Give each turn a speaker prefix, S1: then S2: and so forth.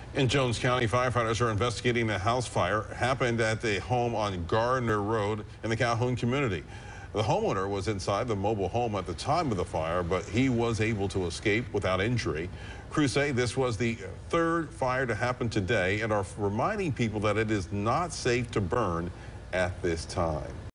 S1: In Jones County, firefighters are investigating a house fire happened at the home on Gardner Road in the Calhoun community. The homeowner was inside the mobile home at the time of the fire, but he was able to escape without injury. Crews say this was the third fire to happen today and are reminding people that it is not safe to burn at this time.